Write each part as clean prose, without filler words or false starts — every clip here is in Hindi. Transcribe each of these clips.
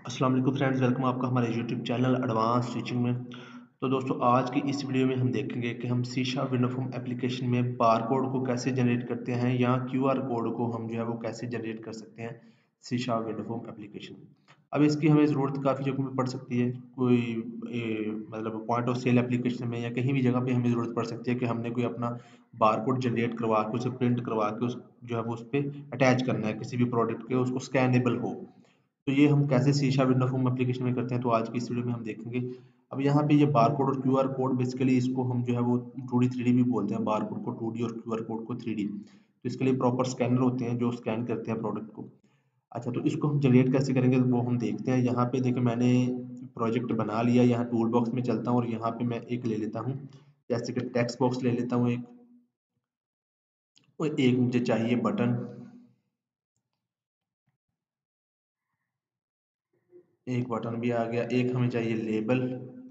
अस्सलाम वालेकुम फ्रेंड्स, वेलकम आपका हमारे यूट्यूब चैनल एडवांस टीचिंग में। तो दोस्तों, आज की इस वीडियो में हम देखेंगे कि हम C sharp window form application में बार कोड को कैसे जनरेट करते हैं या क्यूआर कोड को हम जो है वो कैसे जनरेट कर सकते हैं C sharp window form application में। अब इसकी हमें ज़रूरत काफ़ी जगहों में पड़ सकती है। कोई मतलब पॉइंट ऑफ सेल एप्लीकेशन में या कहीं भी जगह पे हमें ज़रूरत पड़ सकती है कि हमने कोई अपना बार कोड जनरेट करवा के उसे प्रिंट करवा के उस जो है वो उस पर अटैच करना है किसी भी प्रोडक्ट के, उसको स्कैनेबल हो। तो ये हम कैसे C sharp window form application में करते हैं, तो आज की इस वीडियो में हम देखेंगे। अब यहाँ पे ये बार कोड और क्यूआर कोड, बेसिकली इसको हम जो है वो 2D 3D भी बोलते हैं। बार कोड को 2D और क्यूआर कोड को 3D। तो इसके लिए प्रॉपर स्कैनर होते हैं जो स्कैन करते हैं प्रोडक्ट को। अच्छा, तो इसको हम जनरेट कैसे करेंगे तो वो हम देखते हैं। यहाँ पे देखिए, मैंने प्रोजेक्ट बना लिया। यहाँ टूल बॉक्स में चलता हूँ और यहाँ पे मैं एक ले लेता हूँ, जैसे कि टेक्स्ट बॉक्स ले लेता हूँ एक, और एक मुझे चाहिए बटन। एक बटन भी आ गया। एक हमें चाहिए लेबल।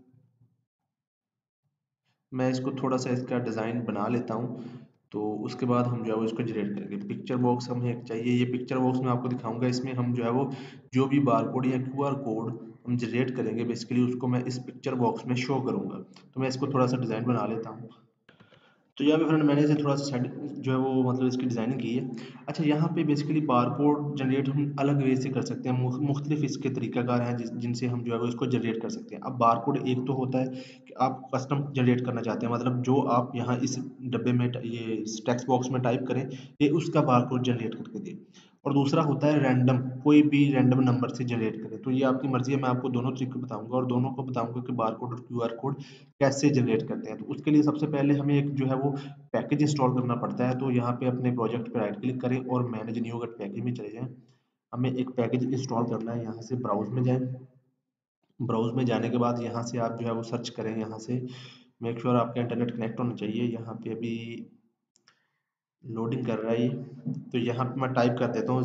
मैं इसको थोड़ा सा इसका डिज़ाइन बना लेता हूँ। तो उसके बाद हम जो है वो इसको जनरेट करेंगे। पिक्चर बॉक्स हमें एक चाहिए। ये पिक्चर बॉक्स मैं आपको दिखाऊंगा। इसमें हम जो है वो जो भी बार कोड या क्यूआर कोड हम जनरेट करेंगे, बेसिकली उसको मैं इस पिक्चर बॉक्स में शो करूंगा। तो मैं इसको थोड़ा सा डिज़ाइन बना लेता हूँ। तो यहाँ पे फ्रेंड मैंने इसे थोड़ा सा सेट जो है वो मतलब इसकी डिज़ाइनिंग की है। अच्छा, यहाँ पे बेसिकली बारकोड जनरेट हम अलग वे से कर सकते हैं। मुख्तलिफ इसके तरीकाकार हैं जिनसे हम जो है वो इसको जनरेट कर सकते हैं। अब बारकोड एक तो होता है कि आप कस्टम जनरेट करना चाहते हैं, मतलब जो आप यहाँ इस डब्बे में ये इस टेक्स्ट बॉक्स में टाइप करें, ये उसका बारकोड जनरेट करके दे। और दूसरा होता है रैंडम, कोई भी रैंडम नंबर से जनरेट करें। तो ये आपकी मर्जी है, मैं आपको दोनों तरीके बताऊंगा और दोनों को बताऊंगा कि बारकोड और क्यूआर कोड कैसे जनरेट करते हैं। तो उसके लिए सबसे पहले हमें एक जो है वो पैकेज इंस्टॉल करना पड़ता है। तो यहाँ पे अपने प्रोजेक्ट पे राइट क्लिक करें और मैनेज न्यू अगर पैकेज में चले जाएं। हमें एक पैकेज इंस्टॉल करना है। यहाँ से ब्राउज में जाएं। ब्राउज में जाने के बाद यहाँ से आप जो है वो सर्च करें। यहाँ से मेक श्योर आपका इंटरनेट कनेक्ट होना चाहिए। यहाँ पे अभी लोडिंग कर रहा है ये। तो यहाँ पे मैं टाइप कर देता हूँ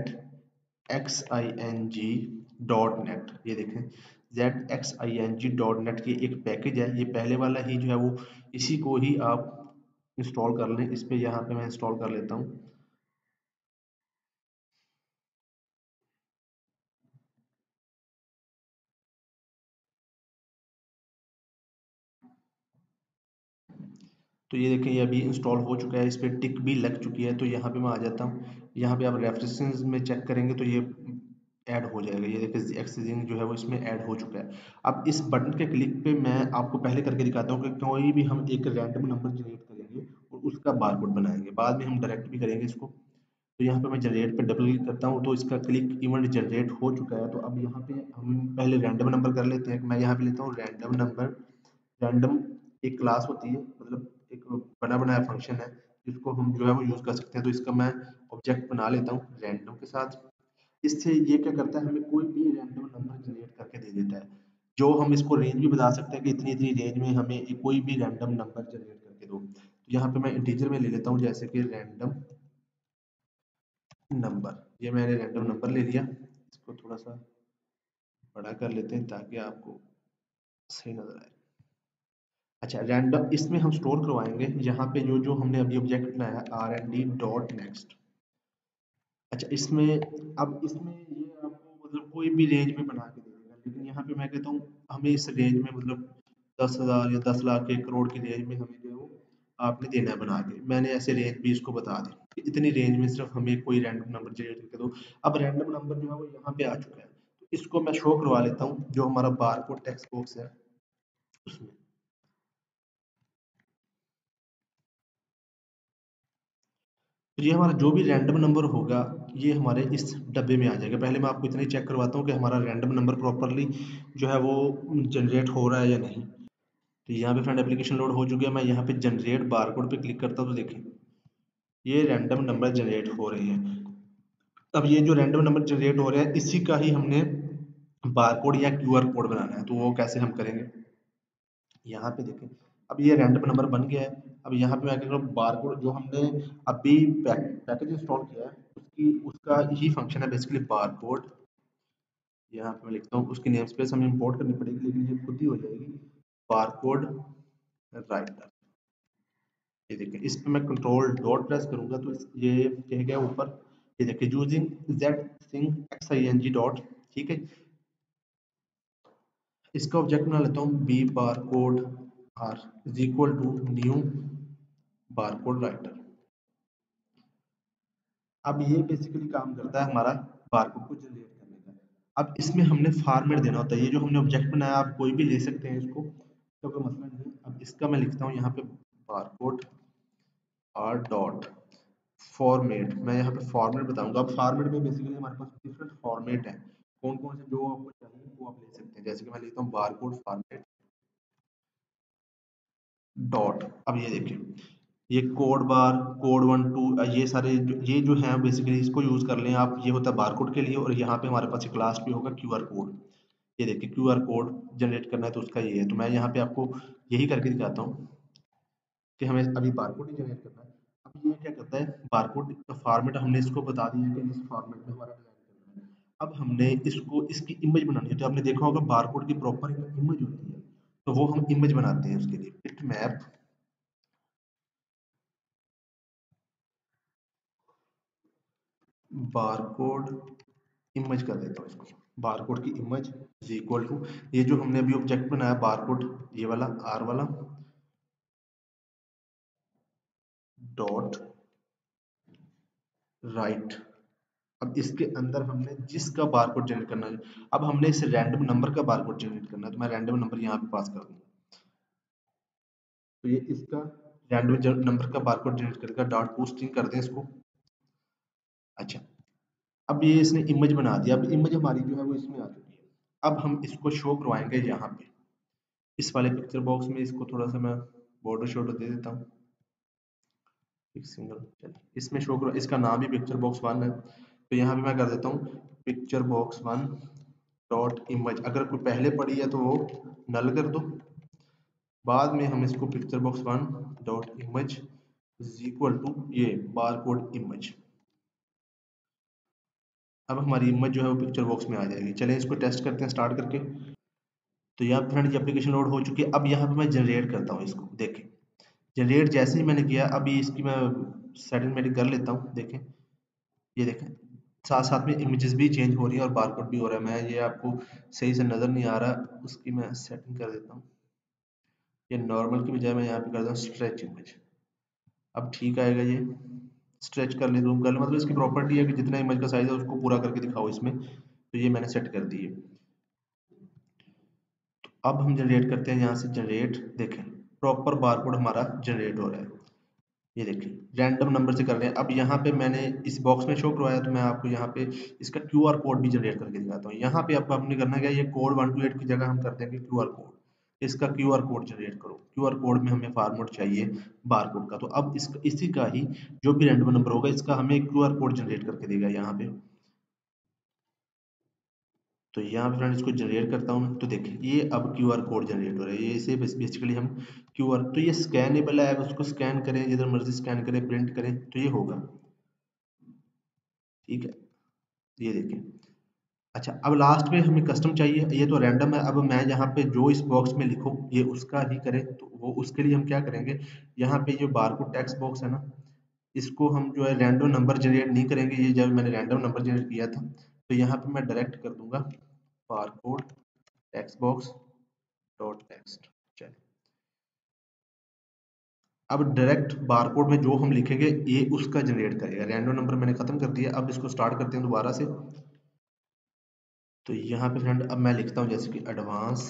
ZXING.net। ये देखें, ZXING.net, ये एक पैकेज है। ये पहले वाला ही जो है वो, इसी को ही आप इंस्टॉल कर लें। इस पे यहाँ पे मैं इंस्टॉल कर लेता हूँ। तो ये देखें, ये अभी इंस्टॉल हो चुका है। इस पर टिक भी लग चुकी है। तो यहाँ पे मैं आ जाता हूँ। यहाँ पे आप रेफरेंसेस में चेक करेंगे तो ये ऐड हो जाएगा। ये देखिए, एक्सेसिंग जो है वो इसमें ऐड हो चुका है। अब इस बटन के क्लिक पे मैं आपको पहले करके दिखाता हूँ कि कोई भी हम एक रैंडम नंबर जनरेट करेंगे और उसका बारकोड बनाएंगे। बाद में हम डायरेक्ट भी करेंगे इसको। तो यहाँ पे मैं जनरेट पे डबल क्लिक करता हूँ तो इसका क्लिक इवेंट जनरेट हो चुका है। तो अब यहाँ पे हम पहले रैंडम नंबर कर लेते हैं। मैं यहाँ पे लेता हूँ रैंडम नंबर। रैंडम एक क्लास होती है, मतलब एक बना बनाया फंक्शन है जिसको हम जो है वो यूज़ कर सकते हैं। तो इसका मैं ऑब्जेक्ट बना लेता हूँ रैंडम के साथ। इससे ये क्या करता है, हमें कोई भी रैंडम नंबर जनरेट करके दे देता है। जो हम इसको रेंज भी बता सकते हैं कि इतनी इतनी रेंज में हमें कोई भी रैंडम नंबर जनरेट करके दो। तो यहाँ पे मैं इंटीजर में ले लेता हूँ, जैसे कि रैंडम नंबर। ये मैंने रैंडम नंबर ले लिया। इसको थोड़ा सा बड़ा कर लेते हैं ताकि आपको सही नजर आए। अच्छा, रैंडम इसमें हम स्टोर करवाएंगे यहाँ पे जो जो हमने अभी ऑब्जेक्ट बनाया RND.next। अच्छा, इसमें अब इसमें ये आपको मतलब कोई भी रेंज में बना के दे देगा, लेकिन यहाँ पे मैं कहता हूँ हमें इस रेंज में मतलब 10,000 या 10 लाख 1 करोड़ की रेंज में हमें जो है वो आपने देना है बना के। मैंने ऐसे रेंज भी इसको बता दी कि इतनी रेंज में सिर्फ हमें कोई रैंडम नंबर जनरेट करके दो। अब रैंडम नंबर जो है वो यहाँ पे आ चुका है। तो इसको मैं शो करवा लेता हूँ जो हमारा बार कोड टेक्स्ट बॉक्स है उसमें। तो ये हमारा जो भी रैंडम नंबर होगा, ये हमारे इस डब्बे में आ जाएगा। पहले मैं आपको इतना ही चेक करवाता हूँ कि हमारा रैंडम नंबर प्रॉपरली जो है वो जनरेट हो रहा है या नहीं। तो यहाँ पे फ्रेंड एप्लीकेशन लोड हो चुकी है। मैं यहाँ पे जनरेट बारकोड पे क्लिक करता हूँ तो देखें, ये रैंडम नंबर जनरेट हो रहे हैं। अब ये जो रैंडम नंबर जनरेट हो रहे हैं, इसी का ही हमने बारकोड या क्यूआर कोड बनाना है। तो वो कैसे हम करेंगे, यहाँ पे देखें, अब ये रैंडम नंबर बन गया है। अब यहाँ पे मैं कह रहा हूँ बारकोड जो हमने अभी पैकेज इंस्टॉल किया है उसकी उसका ही फंक्शन है बेसिकली बारकोड। यहाँ पे मैं लिखता हूँ, उसकी नेम स्पेस हमें इंपोर्ट करनी पड़ेगी लेकिन ये खुद ही हो जाएगी, बारकोड राइटर। ये देखिए, इस पे मैं कंट्रोल डॉट प्रेस करूंगा तो ये कह गया ऊपर। ये देखिए, using Z sing XING dot, ठीक है। इसका ऑब्जेक्ट बना लेता हूँ B bar code R is equal to new bar code writer. अब ये बेसिकली काम करता है हमारा बारकोड को जनरेट करने का। अब इसमें हमने फॉर्मेट देना होता है। ये जो हमने ऑब्जेक्ट बनाया आप कोई भी ले सकते हैं इसको, तो कोई मसला नहीं है। अब इसका मैं लिखता हूँ यहाँ पे बारकोड आर डॉट फॉर्मेट। मैं यहाँ पे फॉर्मेट बताऊंगा। अब फॉर्मेट में बेसिकली हमारे पास डिफरेंट फॉर्मेट है, कौन कौन से जो आपको चाहिए वो आप ले सकते हैं। जैसे कि मैं लिखता हूँ बारकोड फॉर्मेट डॉट। अब ये देखिए ये कोड बार कोड 1 2 ये सारे ये जो हैं बेसिकली इसको यूज कर लें आप। ये होता है बारकोड के लिए, और यहाँ पे हमारे पास एक क्लास भी होगा क्यूआर कोड। ये देखिए क्यूआर कोड जनरेट करना है तो उसका ये है। तो मैं यहाँ पे आपको यही करके दिखाता हूँ कि हमें अभी बारकोड ही जनरेट करना है। अब ये क्या करता है, बारकोड का फॉर्मेट हमने इसको बता दिया कि इस फॉर्मेट में हमारा डिजाइन करना है। अब हमने इसको इसकी इमेज बनानी है। तो आपने देखा होगा बारकोड की प्रॉपर इमेज होती है, तो वो हम इमेज बनाते हैं। उसके लिए बिट मैप बारकोड इमेज कर देता हूँ इसको। बारकोड की इमेज इज इक्वल टू ये जो हमने अभी ऑब्जेक्ट बनाया बारकोड, ये वाला आर वाला डॉट राइट। अब इसके अंदर हमने जिसका बारकोड जनरेट करना है, अब हमने इस रैंडम नंबर का बारकोड जनरेट करना है, तो मैं रैंडम नंबर यहाँ पे पास कर दूंगा। तो ये इसका रैंडम नंबर का बारकोड जनरेट करेगा। डॉट पोस्टिंग कर दें इसको। अच्छा, अब ये इसने इमेज बना दिया। अब इमेज हमारी जो है वो इसमें आ चुकी है। अब हम इसको शो करवाएंगे यहाँ पे इस वाले पिक्चर बॉक्स में। इसको थोड़ा सा मैं बॉर्डर शॉर्डर दे देता हूँ, एक सिंगल। चलिए इसमें शो करो, इसका नाम भी पिक्चर बॉक्स 1 है। तो यहाँ पे मैं कर देता हूँ पिक्चर बॉक्स 1 डॉट इमेज। अगर कोई पहले पड़ी है तो वो नल कर दो। बाद में हम इसको picture box 1 dot image is equal to ये बार कोड इमेज। अब हमारी इमेज जो है वो पिक्चर बॉक्स में आ जाएगी। चलें इसको टेस्ट करते हैं स्टार्ट करके। तो यहाँ पे फ्रेंड एप्लीकेशन लोड हो चुकी है। अब यहाँ पे मैं जनरेट करता हूँ इसको। देखें जनरेट जैसे ही मैंने किया, अभी इसकी मैं सेटिंग मेरी कर लेता हूँ। देखें ये देखें साथ साथ में इमेजेस भी चेंज हो रही है और बारकोड भी हो रहा है। मैं ये आपको सही से नज़र नहीं आ रहा, उसकी मैं सेटिंग कर देता हूँ। ये नॉर्मल की बजाय मैं यहाँ पे करता हूँ स्ट्रेच इमेज। अब ठीक आएगा। ये स्ट्रेच कर ले, जूम कर ले, मतलब इसकी प्रॉपर्टी है कि जितना इमेज का साइज है उसको पूरा करके दिखाओ इसमें। तो ये मैंने सेट कर दी है। अब हम जनरेट करते हैं यहाँ से जनरेट। देखें प्रॉपर बारकोड हमारा जनरेट हो रहा है। ये देखिए रैंडम नंबर से कर रहे हैं। अब यहाँ पे मैंने इस बॉक्स में शो करवाया, तो मैं आपको यहाँ पे इसका क्यूआर कोड भी जनरेट करके दिखाता हूँ। यहाँ पे आपको आपने करना क्या, ये कोड 1 to 8 की जगह हम कर देंगे क्यूआर कोड। इसका क्यूआर कोड जनरेट करो। क्यूआर कोड में हमें फॉर्मेट चाहिए बारकोड का। तो अब इसी का ही जो भी रैंडम नंबर होगा इसका हमें क्यूआर कोड जनरेट करके देगा यहाँ पे। तो यहाँ पे फ्रेंड इसको जनरेट करता हूँ मैं। तो देखिए ये अब क्यूआर कोड जनरेट हो रहा है। ये इसे बेसिकली हम क्यूआर, तो ये स्कैनेबल है। उसको स्कैन करें जिधर मर्जी स्कैन करें, प्रिंट करें तो ये होगा। ठीक है ये देखें। अच्छा अब लास्ट में हमें कस्टम चाहिए। ये तो रैंडम है। अब मैं यहाँ पे जो इस बॉक्स में लिखूँ ये उसका ही करें, तो वो उसके लिए हम क्या करेंगे, यहाँ पे जो बारकोड टेक्स्ट बॉक्स है ना, इसको हम जो है रैंडम नंबर जनरेट नहीं करेंगे। ये जब मैंने रैंडम नंबर जनरेट किया था, तो यहाँ पे मैं डायरेक्ट कर दूंगा barcode text box dot text. चलिए अब डायरेक्ट बारकोड में जो हम लिखेंगे ये उसका जनरेट करेगा। रैंडम नंबर मैंने खत्म कर दिया। अब इसको स्टार्ट करते हैं दोबारा से। तो यहाँ पे फ्रेंड अब मैं लिखता हूँ जैसे कि एडवांस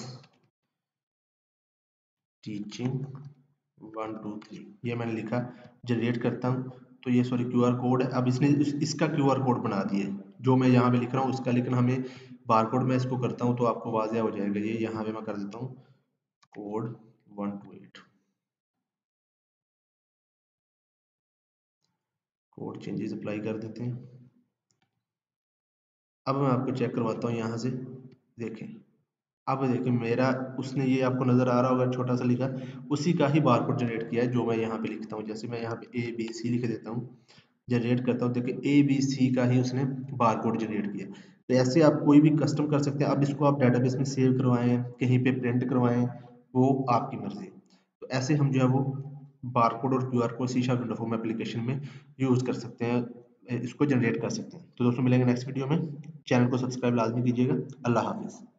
टीचिंग 1 2 3, ये मैंने लिखा। जनरेट करता हूँ तो ये सॉरी क्यूआर कोड है। अब इसने इसका क्यूआर कोड बना दिया जो मैं यहाँ पे लिख रहा हूँ उसका, लेकिन हमें बारकोड में इसको करता हूँ तो आपको वाज़ेह हो जाएगा। ये यहाँ पे मैं कर देता हूँ code 1 to 8। Code changes apply कर देते हैं। अब मैं आपको चेक करवाता हूँ यहाँ से। देखें अब देखिए मेरा उसने ये आपको नज़र आ रहा होगा छोटा सा लिखा, उसी का ही बारकोड जनरेट किया है जो मैं यहाँ पे लिखता हूँ। जैसे मैं यहाँ पे ABC लिख देता हूँ, जनरेट करता हूँ। देखिए ABC का ही उसने बारकोड जनरेट किया। तो ऐसे आप कोई भी कस्टम कर सकते हैं। अब इसको आप डेटाबेस में सेव करवाएं, कहीं पे प्रिंट करवाएं, वो आपकी मर्जी है। तो ऐसे हम जो है वो बारकोड और QR code C sharp window form application में यूज़ कर सकते हैं, इसको जनरेट कर सकते हैं। तो दोस्तों मिलेंगे नेक्स्ट वीडियो में। चैनल को सब्सक्राइब लाजमी कीजिएगा। अल्लाह हाफिज़।